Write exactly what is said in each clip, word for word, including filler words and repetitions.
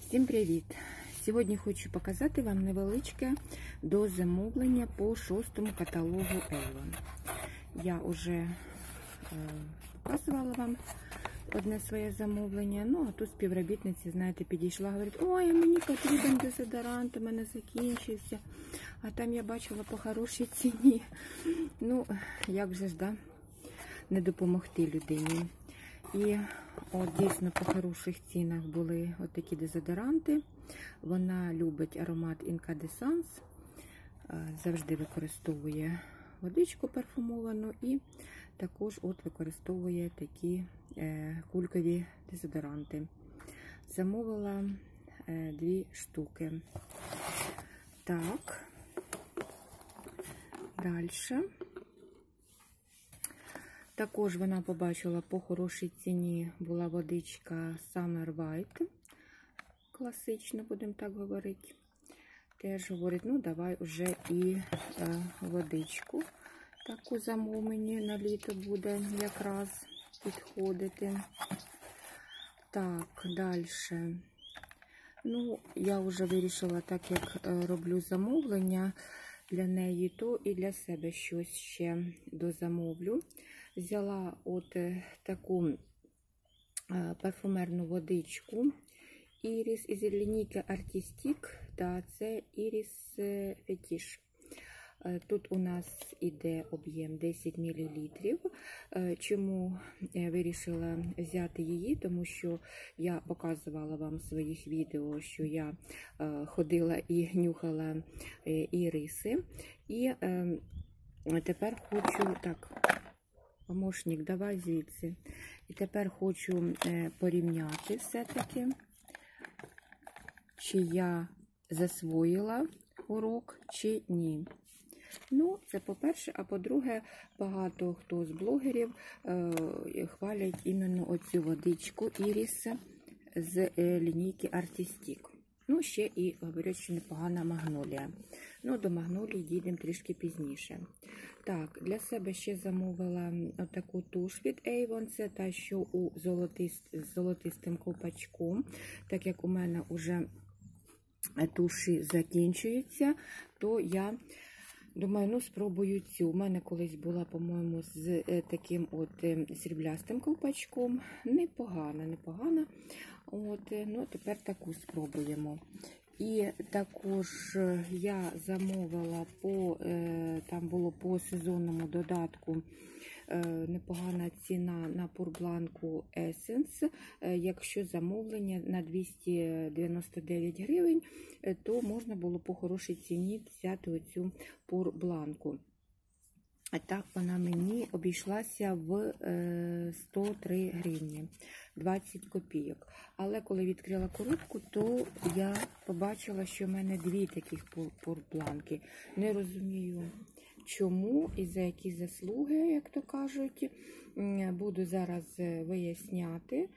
Всім привіт! Сьогодні хочу показати вам невеличке дозамовлення по шостому каталогу Avon. Я вже е, показувала вам одне своє замовлення, ну а тут співробітниця, знаєте, підійшла, говорить: ой, мені потрібен дезодорант, у мене закінчився, а там я бачила по хорошій ціні. Ну, як же ж, да, не допомогти людині. І от дійсно по хороших цінах були от такі дезодоранти. Вона любить аромат Incandescence, завжди використовує водичку парфумовану і також от використовує такі е, кулькові дезодоранти. Замовила е, дві штуки. Так, далі. Також вона побачила по хорошій ціні була водичка Summer White. Класично, будемо так говорити. Теж говорить, ну давай вже і е, водичку таку замов мені на літо буде якраз підходити. Так, далі. Ну, я вже вирішила, так як е, роблю замовлення для неї, то і для себе щось ще дозамовлю. Взяла от таку парфумерну водичку Iris із лінійки Artistic, та це Iris Fetish. Тут у нас іде об'єм десять мілілітрів. Чому я вирішила взяти її? Тому що я показувала вам в своїх відео, що я ходила і нюхала іриси. І тепер хочу, так, помощник, давай звідси. І тепер хочу порівняти все-таки, чи я засвоїла урок, чи ні. Ну, це по-перше, а по-друге, багато хто з блогерів е, хвалять іменно оцю водичку Iris з е, лінійки Artistic. Ну, ще і говорять, що непогана магнолія. Ну, до магнолії дійдемо трішки пізніше. Так, для себе ще замовила таку туш від Avon. Це та, що у золотист, з золотистим ковпачком. Так як у мене вже туші закінчуються, то я думаю, ну, спробую цю. У мене колись була, по-моєму, з таким от сріблястим ковпачком. Непогана, непогана. От, ну, тепер таку спробуємо. І також я замовила по, там було по сезонному додатку непогана ціна на пурбланку Essence. Якщо замовлення на двісті дев'яносто дев'ять гривень, то можна було по хорошій ціні взяти оцю пурбланку. А так вона мені обійшлася в сто три гривні, двадцять копійок. Але коли відкрила коробку, то я побачила, що в мене дві таких пурбланки. Не розумію, чому і за які заслуги, як то кажуть. Буду зараз виясняти.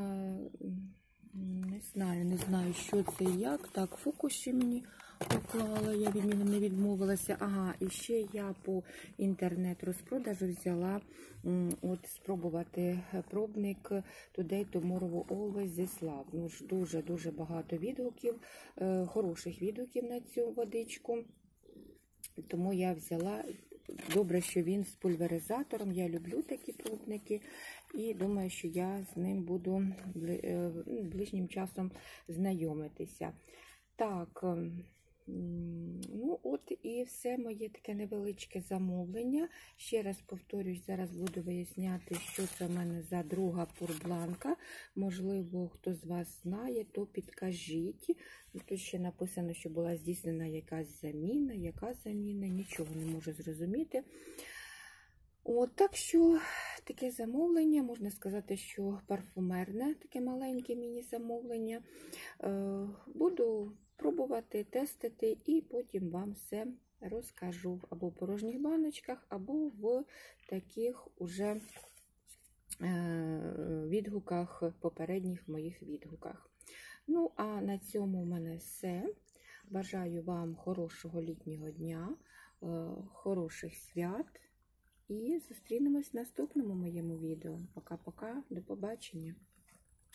Не знаю, не знаю, що це і як. Так, фокус ще мені поклала, я від нього не відмовилася. Ага, і ще я по інтернет-розпродажу взяла от спробувати пробник Today Tomorrow Always This Love. Ну, дуже-дуже багато відгуків, хороших відгуків на цю водичку. Тому я взяла. Добре, що він з пульверизатором. Я люблю такі пробники. І думаю, що я з ним буду ближнім часом знайомитися. Так, ну от і все моє таке невеличке замовлення. Ще раз повторюсь, зараз буду виясняти, що це в мене за друга пурбланка. Можливо, хто з вас знає, то підкажіть. Тут ще написано, що була здійснена якась заміна. Яка заміна? Нічого не можу зрозуміти. От, так що таке замовлення, можна сказати, що парфумерне, таке маленьке міні-замовлення. Е, буду пробувати, тестити і потім вам все розкажу або в порожніх баночках, або в таких уже е, відгуках, попередніх моїх відгуках. Ну, а на цьому в мене все. Бажаю вам хорошого літнього дня, е, хороших свят. І зустрінемось в наступному моєму відео. Пока-пока, до побачення!